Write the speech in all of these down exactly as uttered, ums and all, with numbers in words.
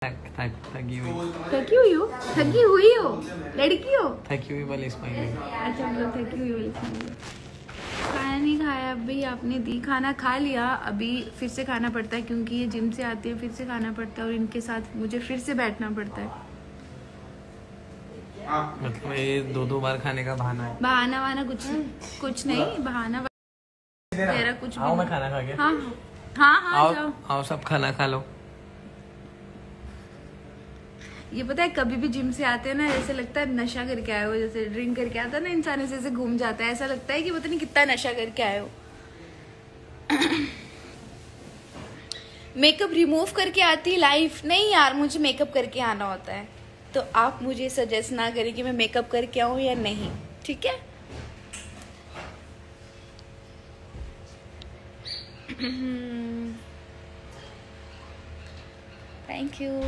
थकी हुई थकी हुई हो थकी हुई हो लड़की हो थकी हुई वाली स्माइलिंग। अच्छा मतलब थकी हुई वाली स्माइलिंग। खाना नहीं खाया अभी, आपने दी खाना खा लिया, अभी फिर से खाना पड़ता है क्योंकि ये जिम से आते हैं, फिर से खाना पड़ता है और इनके साथ मुझे फिर से बैठना पड़ता है। मतलब ये दो दो बार खाने का बहाना है। बहाना वाना कुछ कुछ नहीं, बहाना वगैरह कुछ भी। आओ मैं खाना खा के। हाँ हाँ हाँ आओ जाओ। आओ सब खाना खा लो। ये पता है कभी भी जिम से आते हैं ना, ऐसे लगता है नशा करके आए हो, जैसे ड्रिंक करके आता है ना इंसान, ऐसे ऐसे घूम जाता है, ऐसा लगता है कि पता नहीं कितना नशा करके आए हो। मेकअप रिमूव करके आती लाइफ नहीं यार, मुझे मेकअप करके आना होता है, तो आप मुझे सजेस्ट ना करें कि मैं मेकअप करके आऊं या नहीं, ठीक है? Thank you.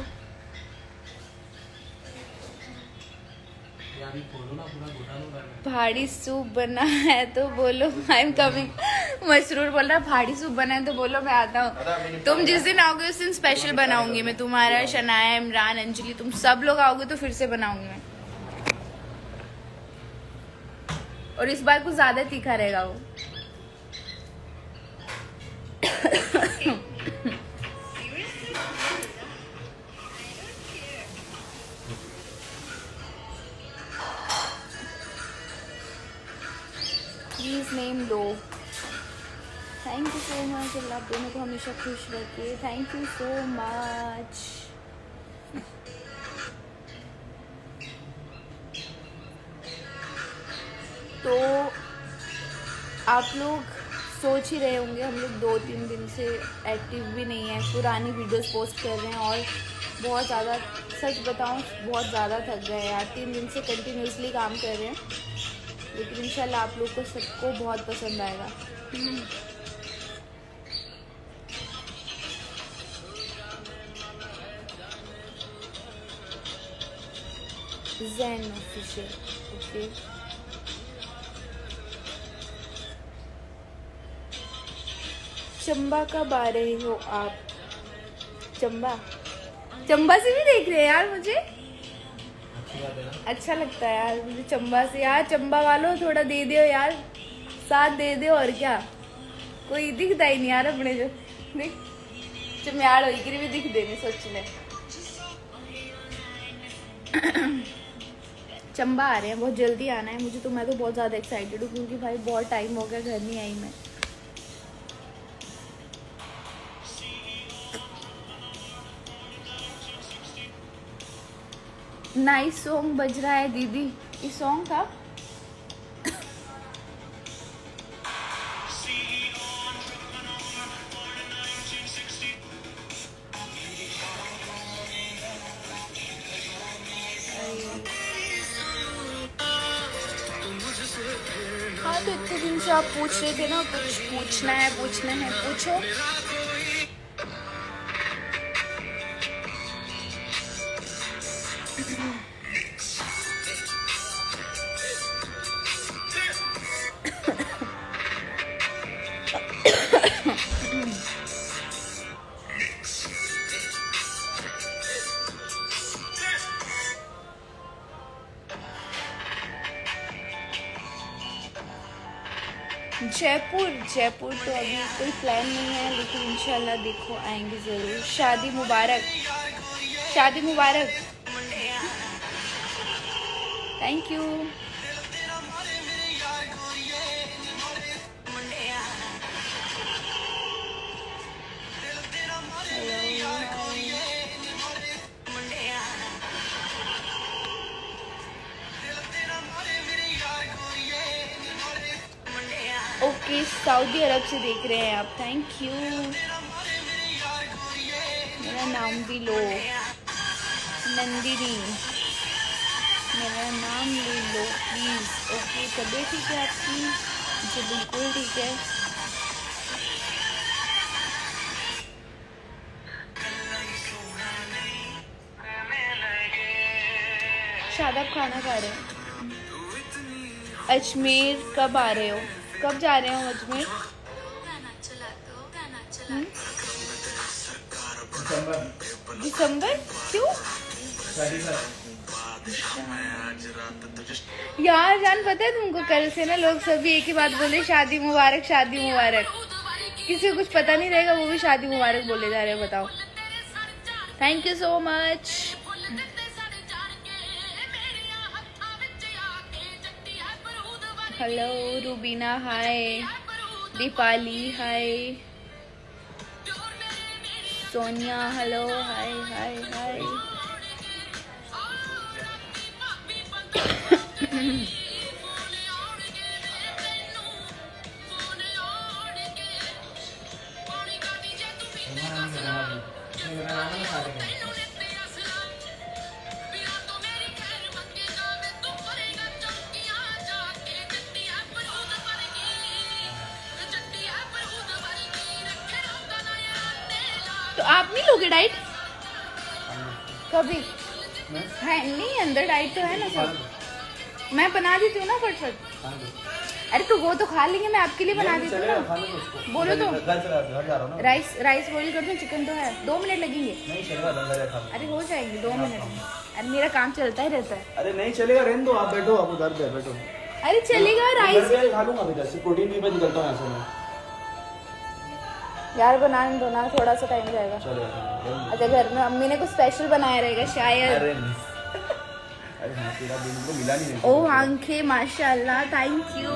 पहाड़ी सूप बना है तो बोलो आई एम कमिंग। मसरूर बोल रहा पहाड़ी सूप बना है तो बोलो मैं आता हूँ। तुम जिस दिन आओगे उस दिन स्पेशल बनाऊंगी मैं, तुम्हारा शनाया इमरान अंजलि तुम सब लोग आओगे तो फिर से बनाऊंगी मैं, और इस बार कुछ ज्यादा तीखा रहेगा वो। प्लीज नेम लो। थैंक यू सो मच, अल्लाह आप दोनों को हमेशा खुश रखे। Thank you so much. तो आप लोग सोच ही रहे होंगे हम लोग दो तीन दिन से एक्टिव भी नहीं है, पुरानी वीडियोस पोस्ट कर रहे हैं और बहुत ज़्यादा, सच बताऊं बहुत ज़्यादा थक गए यार। तीन दिन से कंटिन्यूसली काम कर रहे हैं, लेकिन इंशाल्लाह आप लोग को सबको बहुत पसंद आएगा। ज़ैन ऑफिशियल ओके। चंबा कब आ रहे हो आप? चंबा चंबा से भी देख रहे हैं यार मुझे, अच्छा लगता है यार मुझे चंबा से। यार चंबा वालों थोड़ा दे दो यार, साथ दे दो, और क्या कोई दिखता ही नहीं यार अपने जो देख चम्याड़ होगी भी दिख देनी सोच ले। चंबा आ रहे हैं, बहुत जल्दी आना है मुझे, तो मैं तो बहुत ज़्यादा एक्साइटेड हूँ क्योंकि भाई बहुत टाइम हो गया घर नहीं आई मैं। नाइस सॉन्ग बज रहा है दीदी, ये सॉन्ग था। हाँ तो इतने दिन से आप पूछ रहे थे ना, कुछ पूछना है पूछना है पूछो। जयपुर जयपुर तो अभी कोई प्लान नहीं है, लेकिन इंशाल्लाह देखो आएंगे ज़रूर। शादी मुबारक, शादी मुबारक। Thank you. Okay okay, Saudi Arab से देख रहे हैं आप, थैंक यू। मेरा नाम भी लो, नंदिनी मेरा नाम ले लो प्लीज़। ओके तबीयत ठीक है आपकी? जी बिल्कुल ठीक है। शादाब खाना खा रहे हैं। अजमेर कब आ रहे हो? कब जा रहे हो अजमेर? दिसंबर क्यों यार जान, पता है तुमको कल से ना लोग सभी एक ही बात बोले, शादी मुबारक शादी मुबारक। किसी को कुछ पता नहीं रहेगा, वो भी शादी मुबारक बोले जा रहे हैं। बताओ। Thank you so much. Hello Rubina, hi. Deepali, hi. Sonia, hello, hi hi hi. तो आप नहीं लोगे डाइट कभी? है नहीं, अंदर डाइट तो है ना सब। मैं बना देती हूँ ना फटफट। अरे तो वो तो खा लेंगे, मैं आपके लिए बना देती हूँ ना। बोलो तो राइस राइस बॉईल कर दूँ, चिकन तो है, दो मिनट लगेंगे। अरे हो जाएंगे दो मिनट में। अरे मेरा काम चलता ही रहता है। अरे नहीं चलेगा, रहने दो, आप बैठो, आप उधर पे बैठो। अरे चलेगा, राइस खा लूंगा इधर से, प्रोटीन भी मैं निकलता हूँ ऐसे में। यार बनाने दो ना, थोड़ा सा टाइम जाएगा। अच्छा घर में अम्मी ने कुछ स्पेशल बनाया रहेगा शायद। अरे हाँ, तेरा दिन को मिला नहीं। ओ आंखें माशाल्लाह, थैंक यू।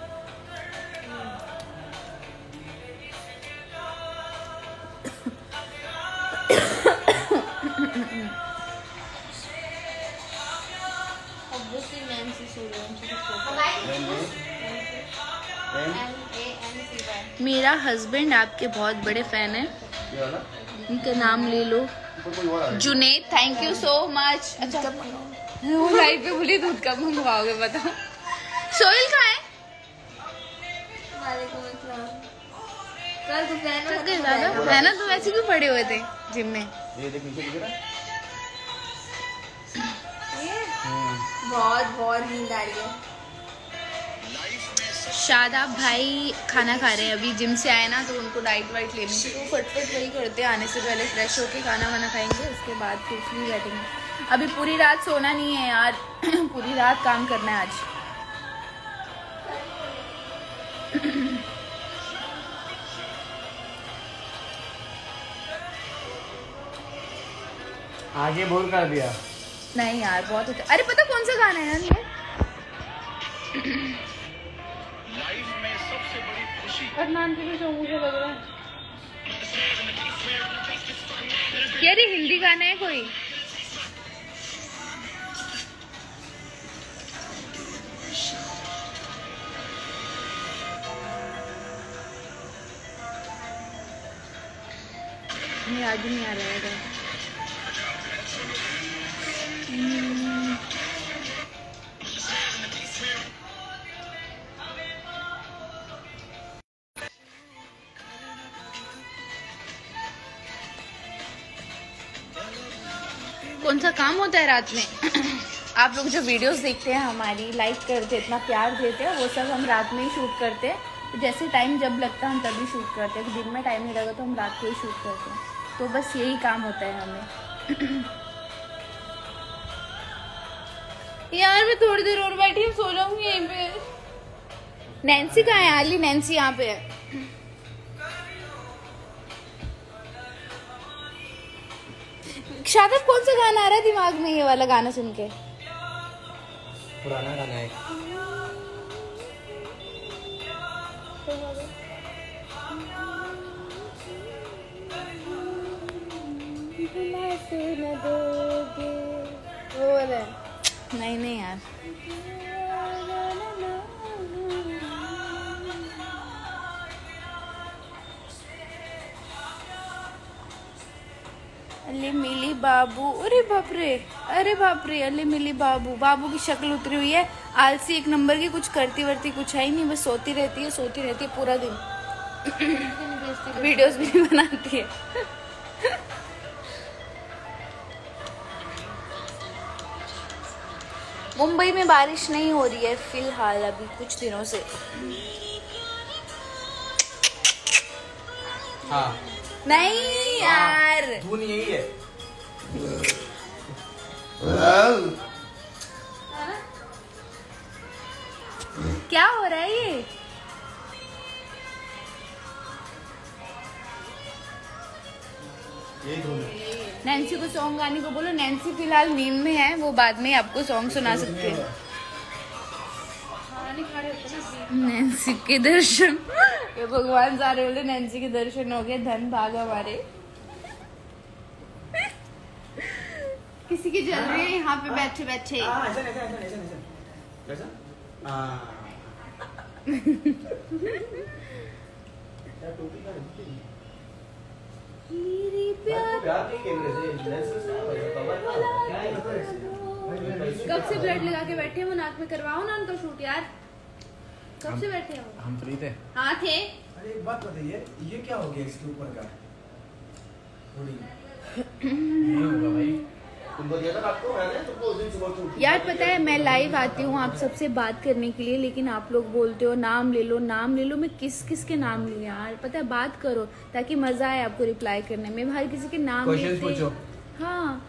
मेरा हस्बैंड आपके बहुत बड़े फैन है, उनका नाम ले लो। Junaid, thank you so much. अच्छा वो लाइव पे बोली दूध कब मंगवाओगे बताओ। सोहेल कहाँ है? है ना, तुम ऐसे क्यों पड़े हुए थे जिम में? ये देख नीचे दिख रहा है? बहुत बहुत नींद आ रही है। शादाब भाई खाना खा रहे हैं, अभी जिम से आए ना तो उनको डाइट वाइट लेनी थी, वो फटफट वही करते हैं। आने से पहले फ्रेश होके खाना वाना खाएंगे, उसके बाद फिर फ्री बैठेंगे। अभी पूरी रात सोना नहीं है यार, पूरी रात काम करना है आज। आगे बोल कर दिया। नहीं यार बहुत अच्छा। अरे पता कौन सा गाना है यार ये? अदनान के भी सो मुझे लग रहा है यार ये हिंदी गाना है कोई। नहीं याद नहीं आ रहा है। कौन सा काम होता है रात में? आप लोग जो वीडियोस देखते हैं हमारी, लाइक करते हैं, इतना प्यार देते हैं, वो सब हम रात में ही शूट करते हैं। तो जैसे टाइम जब लगता है हम तभी शूट करते हैं। दिन में टाइम नहीं लगा तो हम रात को ही शूट करते हैं। तो बस यही काम होता है हमें। यार मैं थोड़ी देर और बैठी हूँ, सो जाऊंगी यहीं पे। नैन्सी कहाँ है? आली नैन्सी यहाँ पे है। शादाब कौन सा गाना आ रहा है दिमाग में? ये वाला गाना सुन के। पुराना गाना है। नहीं नहीं यार, अले मिली बाबू, अरे बाप रे, अरे बाप रे, अले मिली बाबू। बाबू की शक्ल उतरी हुई है, आलसी एक नंबर की, कुछ करती वर्ती कुछ है ही नहीं, बस सोती रहती है सोती रहती है पूरा दिन। वीडियोस भी नहीं बनाती है। मुंबई में बारिश नहीं हो रही है फिलहाल अभी कुछ दिनों से। हाँ नहीं यार, धुन यही है। क्या हो रहा है ये? नैन्सी को सॉन्ग गाने को बोलो। नैन्सी फिलहाल नींद में है, वो बाद में आपको सॉन्ग सुना सकते हैं। नैन्सी के दर्शन, ये भगवान सारे बोले नैन्सी के दर्शन हो गए, धन भाग हमारे। किसी की जल रही है यहाँ पे बैठे बैठे। कब से ब्लड लगा के बैठे हो? नाक में करवाओ ना उनका शूट यार। कब से बैठे हो? हम फ्री थे। हाँ थे। अरे एक बात बताइए, ये क्या हो गया इसके ऊपर का? नहीं होगा भाई। तुमको दिया था आपको, मैंने तुमको उस दिन सुबह उठी। यार पता है मैं लाइव आती हूँ आप सबसे बात करने के लिए, लेकिन आप लोग बोलते हो नाम ले लो नाम ले लो। मैं किस किस के नाम लूँ यार? पता है बात करो ताकि मजा आए आपको रिप्लाई करने में। भाई किसी के नाम क्वेश्चंस पूछो। हाँ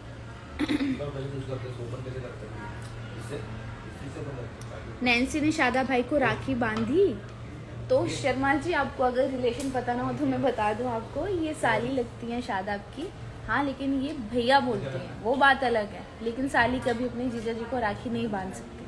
नैन्सी ने शादा भाई को राखी बांधी। तो शर्मा जी आपको अगर रिलेशन पता ना हो तो मैं बता दूं आपको, ये साली लगती हैं शादाब की। हाँ लेकिन ये भैया बोलते हैं, वो बात अलग है। लेकिन साली कभी अपने जीजा जी को राखी नहीं बांध सकती।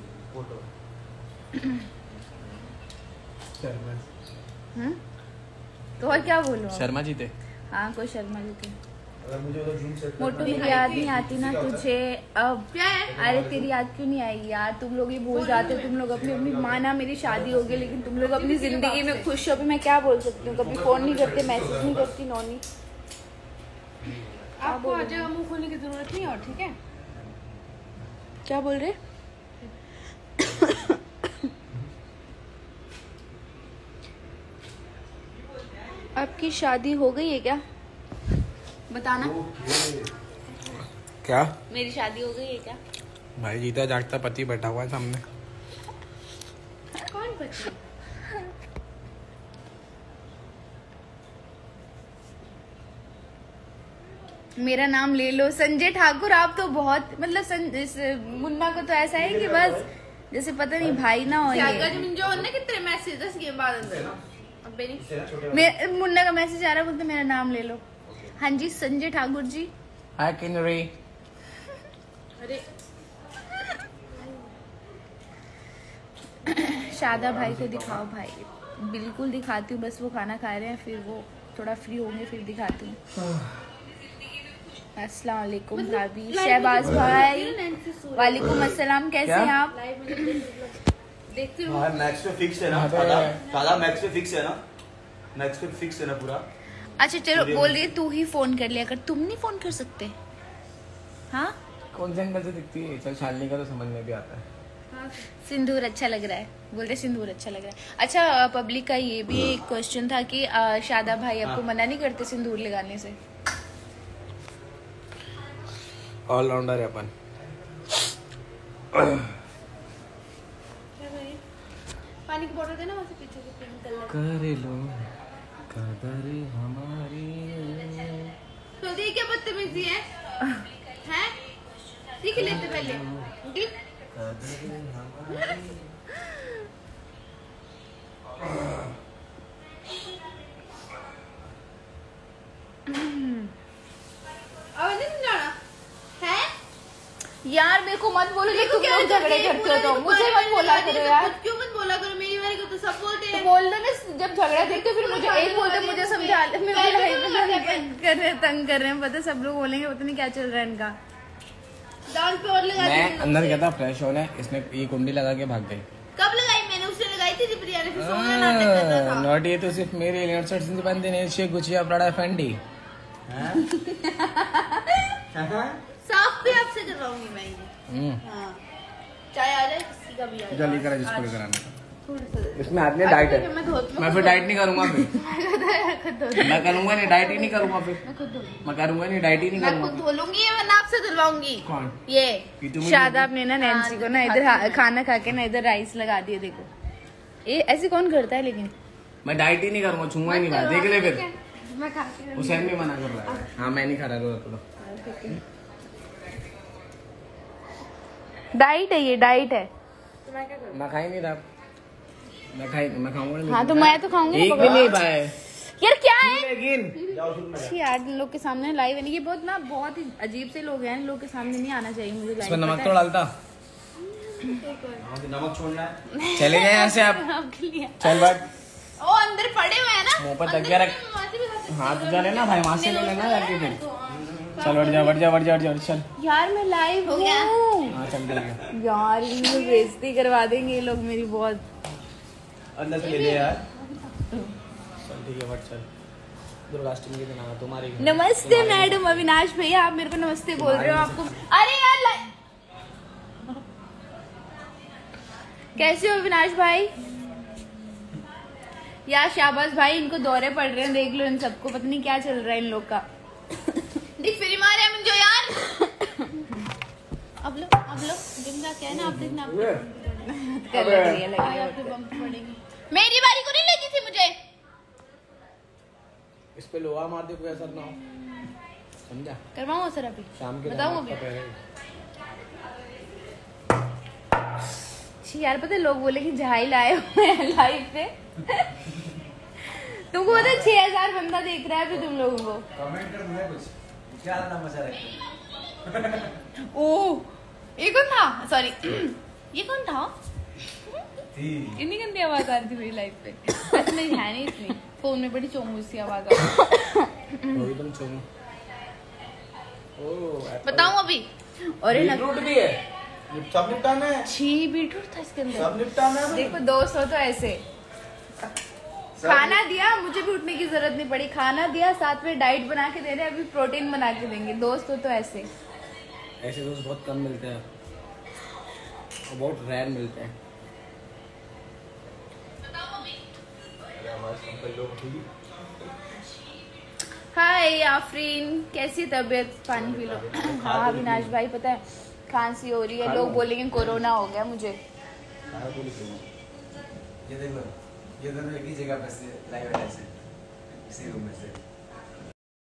हम्म तो और क्या बोलूं? शर्मा जी थे। हाँ कोई शर्मा जी थे। अगर मुझे उधर जूम सेट करना मोटू मेरी याद नहीं आती ना तुझे अब? क्या है? अरे तेरी याद क्यों नहीं आएगी यार? तुम लोग ये भूल जाते हो। तुम लोग अपनी अपनी माना मेरी शादी हो गई, लेकिन तुम लोग अपनी जिंदगी में खुश हो। मैं क्या बोल सकती हूँ? कभी फोन नहीं करते, मैसेज नहीं करती नौनी। आपको आज जगह मुंह खोलने की जरूरत नहीं है। और ठीक है क्या बोल रहे? आपकी शादी हो गई है क्या? बताना। क्या? मेरी शादी हो गई है क्या? भाई जीता जागता पति बैठा हुआ है सामने। कौन पति? मेरा नाम ले लो संजय ठाकुर। आप तो बहुत मतलब सं, इस, मुन्ना को तो ऐसा है कि बस जैसे पता नहीं भाई ना हो ये। जो ना कितने मैसेज के बाद मैं मुन्ना का मैसेज आ रहा है, बोलते मेरा नाम ले लो। हाँ जी संजय ठाकुर जी। हाय किन्नरी। अरे शादा भाई को दिखाओ भाई। बिल्कुल दिखाती हूँ, बस वो खाना खा रहे हैं, फिर वो थोड़ा फ्री होंगे फिर दिखाती हूँ। अस्सलाम वालेकुम भाभी। शहबाज भाई वालेकुम अस्सलाम, कैसे हैं आप? देखती हाँ मैक्स पे फिक्स है ना? सादा सादा मैक्स पे फिक्स है ना? मैक्स पे फिक्स है ना पूरा? अच्छा चलो बोल रही है तू ही फोन कर लिया कर। तुम नहीं फोन कर सकते? हाँ कौन से एंगल से दिखती है? चल छानने का तो समझ में भी आता है। सिंदूर अच्छा लग रहा है, बोलते सिंदूर अच्छा लग रहा है। अच्छा पब्लिक का ये भी एक क्वेश्चन था कि आ, शादा भाई आपको मना नहीं करते सिंदूर लगाने से? ऑलराउंडर है अपन। पानी की बोतल देना वहाँ से पीछे से पिंक कलर करे लो कदर हमारी। तो ये क्या बदतमीजी है? हैं? सीख लेते पहले। ठीक? आवाज नहीं सुनाना है यार मेरे को मत बोलो कि तुम लोग झगड़े करते हो तो मुझे मत बोला करो यार। क्यों मत बोला करो? मेरी वाली को तो सब बोलते तो हैं। बोल दो ना, जब झगड़ा देखते हो फिर मुझे एक बोलते मुझे समझा ले। मैं तंग कर रहे तंग कर रहे हैं, पता सब लोग बोलेंगे पता नहीं क्या चल रहा है इनका। दांत पे और लगा मैं अंदर गया था फ्रेश होने, इसने ये कुंडी लगा के भाग गई। कब लगाई? मैंने उससे लगाई थी जब रिया ने फिर सोना नाटक कर रहा था। नॉट ये तो सिर्फ मेरे लिए शर्ट से बंदे ने शेख गुचिया पड़ा फंडी। साफ भी आपसे करवाऊंगी मैं ये। हम्म हाँ चाय आ जाए किसी का भी आ जाए। जल्दी करा जिसको भी कराना। थोड़ा सा इसमें आदमी डाइट है। मैं धो मैं फिर डाइट नहीं करूंगा फिर। मैं करूंगा नहीं, डाइट ही नहीं करूंगा फिर। मैं करूंगा नहीं, डाइट ही नहीं मैं करूंगा। खुद धो लूंगी, मैं नाप से धुलवाऊंगी। कौन? ये ये तो मुझे- शादाब ने ना नैन्सी को ना इधर खाना खा के ना इधर राइस लगा दिए। देखो ये ऐसे कौन करता है? लेकिन मैं डाइट ही नहीं करूंगा, छूंगा ही नहीं। मैं देख ले फिर मैं खाती हूँ। हुसैन भी मना कर रहा है। हाँ मैं नहीं खा रहा थोड़ा। डाइट है ये, डाइट है। मैं खा ही नहीं रहा। मैं खाई मैं खाऊंगा। हाँ तो मैं तो खाऊंगी। एक भी नहीं पाए यार क्या है लेकिन यार, इन लोग के सामने लाइव है। ये बहुत ना बहुत ही अजीब से लोग हैं, इन लोग के सामने नहीं आना चाहिए मुझे लाइव। इसमें नमक तो डालता। नमक छोड़ना है। चले गए यहाँ से आप। चल बैठ। ओ अंदर पड़े हुए हैं ना, मुंह पर तकिया रख। हाथ जा लेना भाई, वहां से ले लेना जाके फिर। चल बढ़ जा बढ़ जा बढ़ जा बढ़ जा चल। यार मैं लाइव हो गया। हाँ चल ठीक है। यार ये बेइज्जती करवा देंगे ये लोग मेरी बहुत। अंदर से ले ले यार। चल ठीक है बढ़ चल। दुर्गाष्टमी के दिन आना तुम्हारी। नमस्ते मैडम अविनाश भैया, आप मेरे को नमस्ते बोल रहे हो। आपको अरे यार लाइव कैसे हो अविनाश भाई? यार शाबाश भाई, इनको दौरे पड़ रहे हैं, देख लो इन सबको, पता नहीं क्या चल रहा है इन लोग का। देख फिर मारे हम जो यार। अब लो अब लो जिम का क्या है ना, आप देखना कर रही है लग रही है। आपके बम पड़ेगी। मेरी बारी को नहीं लगी थी मुझे। इस पे लोहा मार दे, कोई असर ना हो, समझा? करवाऊँ सर अभी? शाम के बताऊँ अभी? यार पता है लोग बोले कि झाई लाए हुए हैं लाइव पे। तुमको पता है छह हजार बंदा देख रहा है अभी तुम लोगों को। कमेंट कर मुझे कुछ क्या ना मजा रखते। ओह ये कौन था? सॉरी ये कौन था? इतनी गंदी आवाज आ रही थी मेरी लाइव पे। वैसे नहीं है नहीं, इतनी फोन में बड़ी चोमू सी आवाज आ रही वही तुम चोमू। ओह बताऊं अभी? और ये बीटरूट भी है, सब निपटाना है। छी बीटरूट था इसके अंदर। सब निपटाना है। देखो दोस्तों तो ऐसे खाना दिया, मुझे भी उठने की जरूरत नहीं पड़ी। खाना दिया, साथ में डाइट बना के दे रहे, अभी प्रोटीन बना के देंगे। दोस्तों तो ऐसे ऐसे दोस्त बहुत कम मिलते हैं और बहुत रेयर मिलते हैं। हाय आफरीन, कैसी तबीयत? पानी पी लो। हाँ अविनाश भाई पता है खांसी हो रही है, लोग बोलेंगे कोरोना हो गया मुझे। ये देखो, ये दोनों एक ही जगह पे से लाइव है ऐसे, इसी रूम में से।